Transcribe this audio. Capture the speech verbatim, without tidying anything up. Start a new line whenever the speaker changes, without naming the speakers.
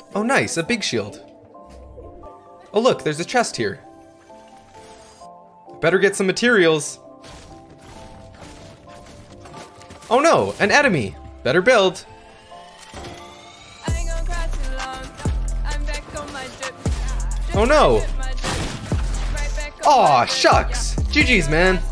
Oh nice, a big shield. Oh look, there's a chest here. Better get some materials. Oh no, an enemy. Better build. Oh no. Aw, shucks. G G's, man.